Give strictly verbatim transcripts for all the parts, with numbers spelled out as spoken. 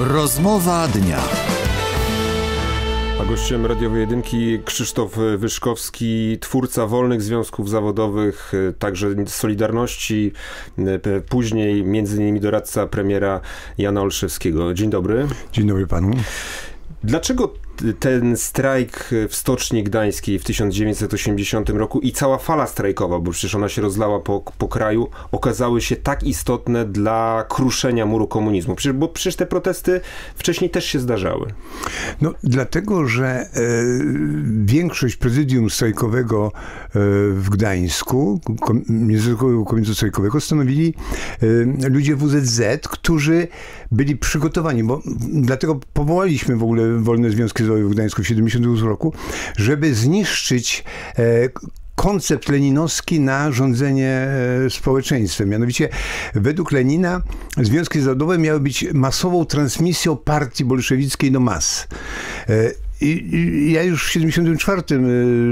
Rozmowa dnia. A gościem radiowej jedynki Krzysztof Wyszkowski, twórca Wolnych Związków Zawodowych, także Solidarności, później między innymi doradca premiera Jana Olszewskiego. Dzień dobry. Dzień dobry panu. Dlaczego ten strajk w Stoczni Gdańskiej w tysiąc dziewięćset osiemdziesiątym roku i cała fala strajkowa, bo przecież ona się rozlała po, po kraju, okazały się tak istotne dla kruszenia muru komunizmu? Przecież, bo przecież te protesty wcześniej też się zdarzały. No dlatego, że e, większość prezydium strajkowego e, w Gdańsku, kom, Międzynarodowego Komitetu Strajkowego, stanowili e, ludzie W Z Z, którzy byli przygotowani, bo dlatego powołaliśmy w ogóle Wolne Związki Zawodowe w Gdańsku w tysiąc dziewięćset siedemdziesiątym ósmym roku, żeby zniszczyć e, koncept leninowski na rządzenie e, społeczeństwem. Mianowicie według Lenina związki zawodowe miały być masową transmisją partii bolszewickiej do mas. E, I, I ja już w siedemdziesiątym czwartym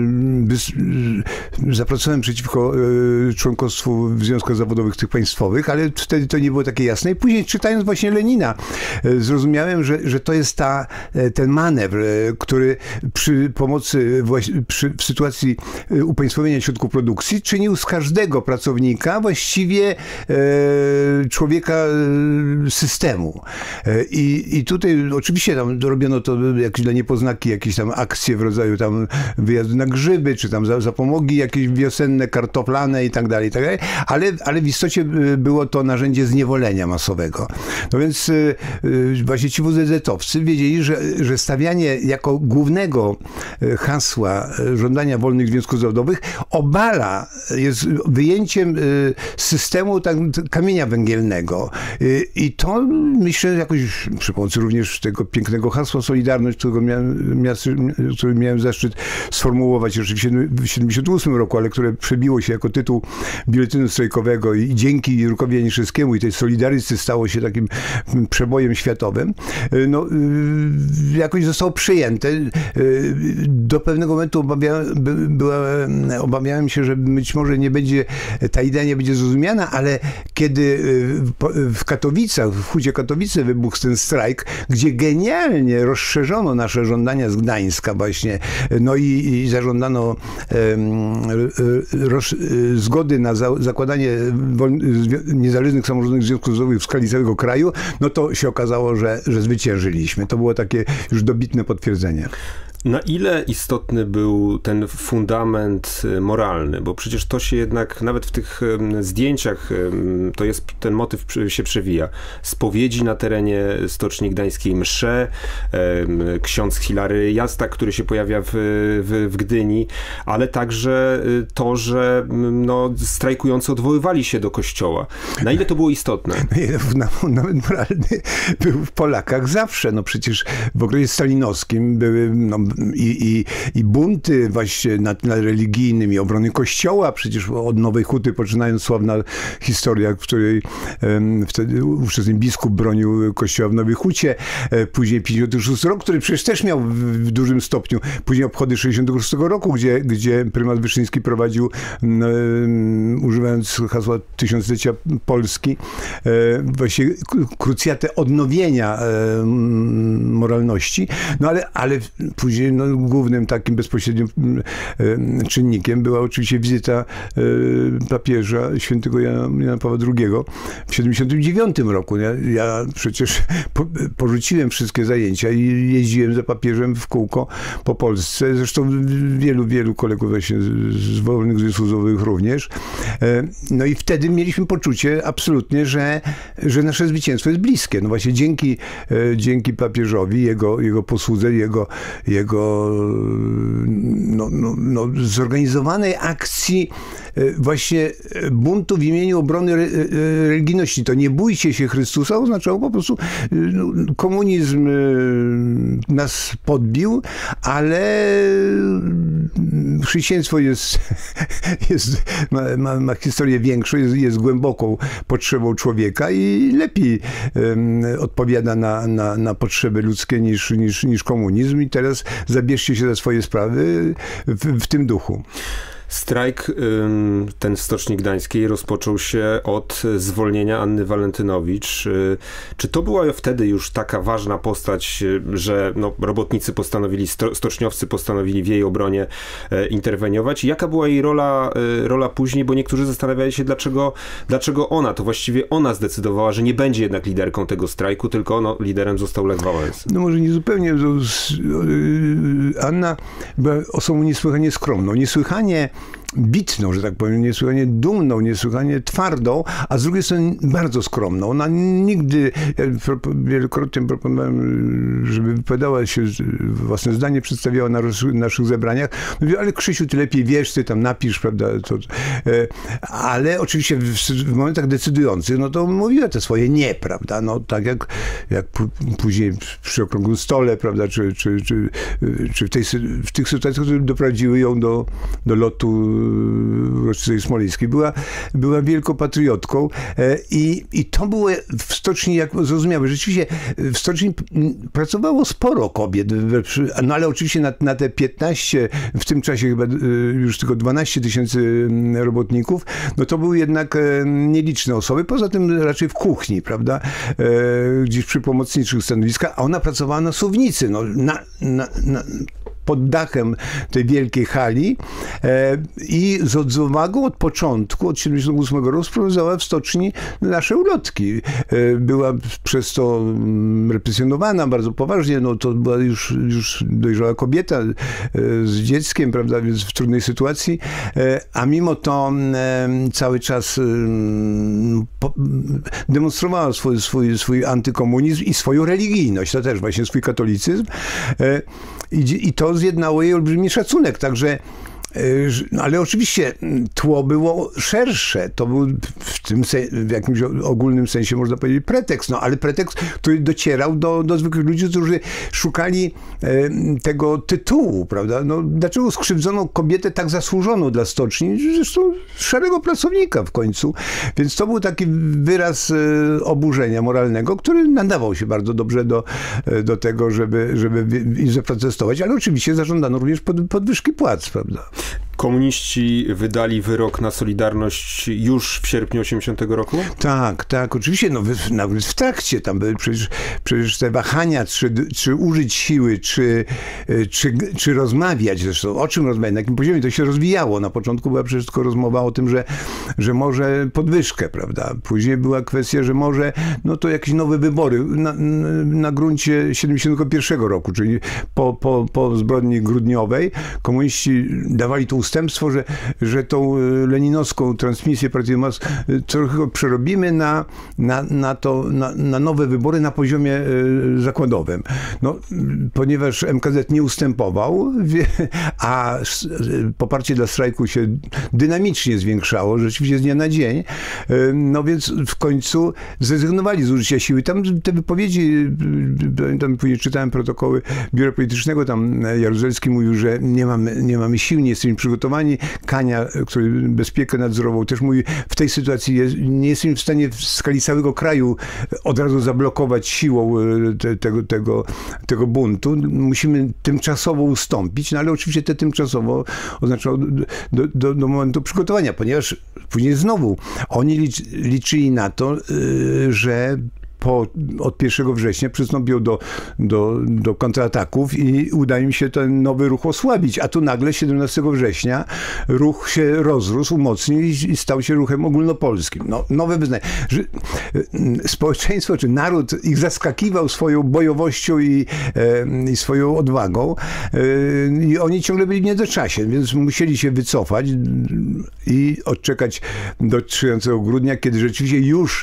y, zapracowałem przeciwko y, członkostwu w związkach zawodowych tych państwowych, ale wtedy to nie było takie jasne. I później czytając właśnie Lenina y, zrozumiałem, że, że to jest ta, ten manewr, y, który przy pomocy właśnie, przy, w sytuacji y, upaństwowienia środków produkcji czynił z każdego pracownika właściwie y, człowieka y, systemu. Y, I, I tutaj oczywiście tam robiono to jakieś dla niepoznaki, jakieś tam akcje w rodzaju tam wyjazdu na grzyby, czy tam za, zapomogi jakieś wiosenne, kartoflane i tak dalej, i tak dalej, ale, ale w istocie było to narzędzie zniewolenia masowego. No więc y, y, właśnie ci W Z Z-owcy wiedzieli, że, że stawianie jako głównego hasła żądania wolnych związków zawodowych obala, jest wyjęciem y, systemu tak, kamienia węgielnego. Y, I to myślę jakoś przy pomocy również tego pięknego hasła Solidarność, którego miałem który miałem zaszczyt sformułować już w siedemdziesiątym ósmym roku, ale które przebiło się jako tytuł biuletynu strajkowego i dzięki Jurkowi Janiszewskiemu i tej Solidarycy stało się takim przebojem światowym, no jakoś zostało przyjęte. Do pewnego momentu obawiałem, była, obawiałem się, że być może nie będzie, ta idea nie będzie zrozumiana, ale kiedy w Katowicach, w Hucie Katowice wybuchł ten strajk, gdzie genialnie rozszerzono nasze żądania z Gdańska właśnie, no i, i zażądano um, roz, zgody na za, zakładanie wol, niezależnych samorządnych związków zawodowych w skali całego kraju, no to się okazało, że, że zwyciężyliśmy. To było takie już dobitne potwierdzenie. Na ile istotny był ten fundament moralny? Bo przecież to się jednak, nawet w tych zdjęciach, to jest, ten motyw się przewija. Spowiedzi na terenie Stoczni Gdańskiej, msze, ksiądz Hilary Jasta, który się pojawia w, w, w Gdyni, ale także to, że no, strajkujący odwoływali się do kościoła. Na ile to było istotne? Nawet moralny był w Polakach zawsze. No przecież w okresie stalinowskim były no, I, i, i bunty właśnie na tle religijnym i obrony kościoła, przecież od Nowej Huty poczynając sławna historia, w której um, wtedy ówczesny biskup bronił kościoła w Nowej Hucie, e, później pięćdziesiąty szósty rok, który przecież też miał w, w dużym stopniu, później obchody sześćdziesiątego szóstego roku, gdzie, gdzie prymas Wyszyński prowadził, um, używając hasła tysiąclecia Polski, e, właśnie krucjatę odnowienia e, moralności, no ale, ale później no, głównym takim bezpośrednim e, czynnikiem była oczywiście wizyta e, papieża świętego Jana, Jana Pawła drugiego w siedemdziesiątym dziewiątym roku. Ja, ja przecież po, porzuciłem wszystkie zajęcia i jeździłem za papieżem w kółko po Polsce. Zresztą wielu, wielu kolegów właśnie z, z Wolnych Związków Zawodowych również. E, no i wtedy mieliśmy poczucie absolutnie, że, że nasze zwycięstwo jest bliskie. No właśnie dzięki, e, dzięki papieżowi, jego, jego posłudze, jego, jego No, no, no, zorganizowanej akcji właśnie buntu w imieniu obrony re, religijności. To nie bójcie się Chrystusa oznaczało po prostu no, komunizm nas podbił, ale chrześcijaństwo jest, jest ma, ma, ma historię większą, jest, jest głęboką potrzebą człowieka i lepiej um, odpowiada na, na, na potrzeby ludzkie niż, niż, niż komunizm i teraz zabierzcie się za swoje sprawy w, w tym duchu. Strajk ten w Stoczni Gdańskiej rozpoczął się od zwolnienia Anny Walentynowicz. Czy to była wtedy już taka ważna postać, że no, robotnicy postanowili, stoczniowcy postanowili w jej obronie interweniować? Jaka była jej rola, rola później? Bo niektórzy zastanawiali się, dlaczego, dlaczego ona, to właściwie ona zdecydowała, że nie będzie jednak liderką tego strajku, tylko no, liderem został Lech Wałęsa. No może nie zupełnie. Anna była osobą niesłychanie skromną, niesłychanie bitną, że tak powiem, niesłychanie dumną, niesłychanie twardą, a z drugiej strony bardzo skromną. Ona nigdy, ja wielokrotnie proponowałem, żeby wypowiadała się, własne zdanie przedstawiała na naszych zebraniach. Mówię, ale Krzysiu, ty lepiej wiesz, ty tam napisz, prawda? To, ale oczywiście w, w momentach decydujących, no to mówiła te swoje nie, prawda? No tak jak, jak później przy okrągłym stole, prawda? Czy, czy, czy, czy w, tej, w tych sytuacjach, które doprowadziły ją do, do lotu uroczystej smoleńskiej. Była, była wielką patriotką i, i to było w stoczni, jak zrozumiałe, rzeczywiście w stoczni pracowało sporo kobiet, no ale oczywiście na, na te piętnaście, w tym czasie chyba już tylko dwanaście tysięcy robotników, no to były jednak nieliczne osoby, poza tym raczej w kuchni, prawda, gdzieś przy pomocniczych stanowiskach, a ona pracowała na suwnicy, no na, na, na pod dachem tej wielkiej hali e, i z odwagą od początku, od siedemdziesiątego ósmego roku sprowadzała w stoczni nasze ulotki. E, była przez to represjonowana bardzo poważnie, no to była już, już dojrzała kobieta e, z dzieckiem, prawda, więc w trudnej sytuacji, e, a mimo to e, cały czas e, po, demonstrowała swój, swój, swój antykomunizm i swoją religijność, to też właśnie swój katolicyzm. E, i, I to zjednało jej olbrzymi szacunek, także ale oczywiście tło było szersze. To był w tym w jakimś ogólnym sensie, można powiedzieć, pretekst. No ale pretekst, który docierał do, do zwykłych ludzi, którzy szukali e, tego tytułu, prawda? No, dlaczego skrzywdzono kobietę tak zasłużoną dla stoczni? Zresztą szarego pracownika w końcu. Więc to był taki wyraz e, oburzenia moralnego, który nadawał się bardzo dobrze do, e, do tego, żeby, żeby zaprotestować. Ale oczywiście zażądano również pod, podwyżki płac, prawda? Komuniści wydali wyrok na Solidarność już w sierpniu osiemdziesiątego roku? Tak, tak, oczywiście, no nawet w trakcie tam były przecież, przecież te wahania, czy, czy użyć siły, czy, czy, czy rozmawiać, zresztą o czym rozmawiać, na jakim poziomie to się rozwijało. Na początku była przecież tylko rozmowa o tym, że, że może podwyżkę, prawda? Później była kwestia, że może, no to jakieś nowe wybory na, na gruncie siedemdziesiątego pierwszego roku, czyli po, po, po zbrodni grudniowej komuniści dawali tu ustępstwo, że, że tą leninowską transmisję partii mas trochę przerobimy na, na, na, to, na, na nowe wybory na poziomie zakładowym. No, ponieważ M K Z nie ustępował, a poparcie dla strajku się dynamicznie zwiększało, rzeczywiście z dnia na dzień, no więc w końcu zrezygnowali z użycia siły. Tam te wypowiedzi, tam później czytałem protokoły Biura Politycznego, tam Jaruzelski mówił, że nie mamy, nie mamy sił, nie jesteśmy przygotowani. Kania, który bezpiekę nadzorował, też mówi, w tej sytuacji jest, nie jesteśmy w stanie w skali całego kraju od razu zablokować siłą te, tego, tego, tego buntu. Musimy tymczasowo ustąpić, no ale oczywiście te tymczasowo oznaczało do, do, do momentu przygotowania, ponieważ później znowu oni licz, liczyli na to, że Po, od pierwszego września przystąpią do, do, do kontrataków i uda im się ten nowy ruch osłabić. A tu nagle siedemnastego września ruch się rozrósł, umocnił i, i stał się ruchem ogólnopolskim. No, nowe wyznanie. Że, społeczeństwo czy naród ich zaskakiwał swoją bojowością i, e, i swoją odwagą e, i oni ciągle byli w niedoczasie, więc musieli się wycofać i odczekać do trzynastego grudnia, kiedy rzeczywiście już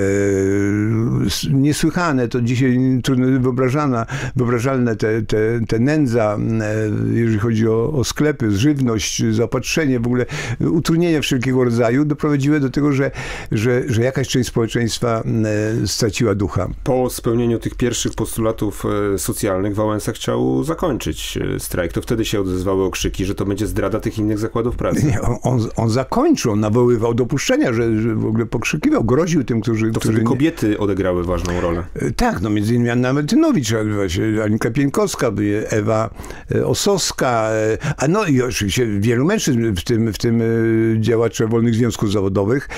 e, niesłychane, to dzisiaj trudno wyobrażalne, wyobrażalne te, te, te nędza, jeżeli chodzi o, o sklepy, żywność, zaopatrzenie, w ogóle utrudnienia wszelkiego rodzaju doprowadziły do tego, że, że, że jakaś część społeczeństwa straciła ducha. Po spełnieniu tych pierwszych postulatów socjalnych Wałęsa chciał zakończyć strajk. To wtedy się odezwały okrzyki, że to będzie zdrada tych innych zakładów pracy. Nie, on, on, on zakończył, on nawoływał do puszczenia, że, że w ogóle pokrzykiwał, groził tym, którzy... To którzy wtedy kobiety odegrały odegrały ważną rolę. Tak, no między innymi Anna Martynowicz, Alinka Pieńkowska, Ewa Osowska, a no i oczywiście wielu mężczyzn, w tym, w tym działacze wolnych związków zawodowych.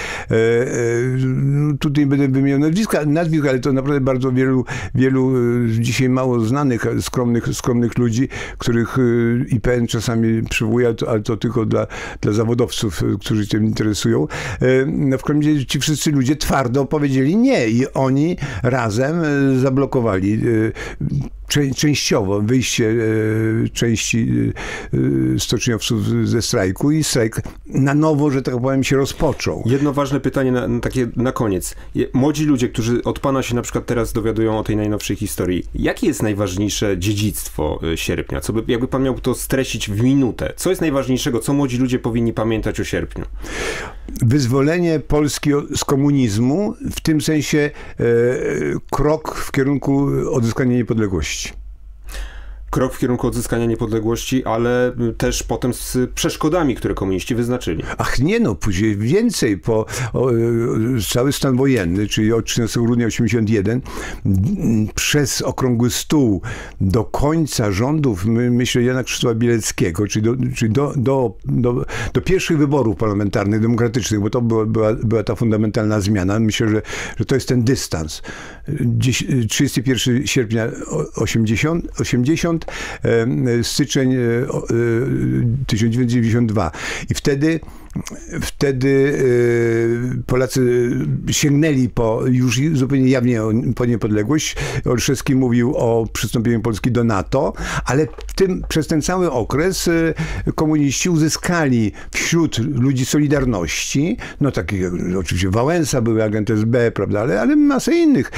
Tutaj będę wymieniał nazwiska, nazwisk, ale to naprawdę bardzo wielu, wielu dzisiaj mało znanych, skromnych, skromnych ludzi, których I P N czasami przywołuje, ale to, ale to tylko dla, dla zawodowców, którzy się tym interesują. No w każdym razie ci wszyscy ludzie twardo powiedzieli nie i oni razem zablokowali częściowo wyjście części stoczniowców ze strajku i strajk na nowo, że tak powiem, się rozpoczął. Jedno ważne pytanie na, na takie na koniec. Młodzi ludzie, którzy od pana się na przykład teraz dowiadują o tej najnowszej historii, jakie jest najważniejsze dziedzictwo sierpnia? Co by, jakby pan miał to streścić w minutę? Co jest najważniejszego? Co młodzi ludzie powinni pamiętać o sierpniu? Wyzwolenie Polski z komunizmu, w tym sensie e, krok w kierunku odzyskania niepodległości. Krok w kierunku odzyskania niepodległości, ale też potem z przeszkodami, które komuniści wyznaczyli. Ach nie, no później więcej. Po o, cały stan wojenny, czyli od trzynastego grudnia osiemdziesiąt jeden, przez okrągły stół do końca rządów, my, myślę, Jana Krzysztofa Bieleckiego, czyli, do, czyli do, do, do, do pierwszych wyborów parlamentarnych, demokratycznych, bo to była, była, była ta fundamentalna zmiana. Myślę, że, że to jest ten dystans. trzydziestego pierwszego sierpnia osiemdziesiąt, styczeń tysiąc dziewięćset dziewięćdziesiąt dwa. I wtedy Wtedy Polacy sięgnęli po, już zupełnie jawnie po niepodległość. Olszewski mówił o przystąpieniu Polski do NATO, ale w tym, przez ten cały okres komuniści uzyskali wśród ludzi Solidarności, no takich oczywiście Wałęsa, były agent S B, prawda, ale, ale masę innych,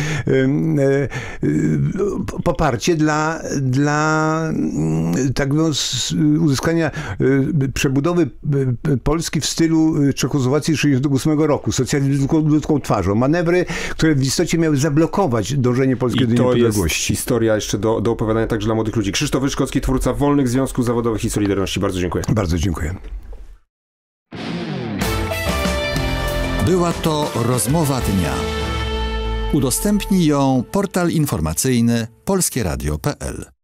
poparcie dla, dla tak uzyskania przebudowy Polski w stylu Czechosłowacji sześćdziesiątego ósmego roku. Socjalizm ludzką twarzą. Manewry, które w istocie miały zablokować dążenie Polski do niepodległości. To jest historia jeszcze do, do opowiadania także dla młodych ludzi. Krzysztof Wyszkowski, twórca Wolnych Związków Zawodowych i Solidarności. Bardzo dziękuję. Bardzo dziękuję. Była to rozmowa dnia. Udostępnij ją portal informacyjny polskieradio kropka p l.